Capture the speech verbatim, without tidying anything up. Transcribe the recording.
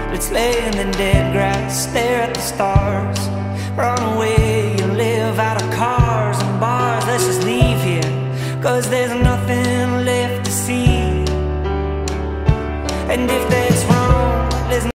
Let's lay in the dead grass, stare at the stars, run away and live out of cars and bars. Let's just leave here, cause there's nothing left to see. And if there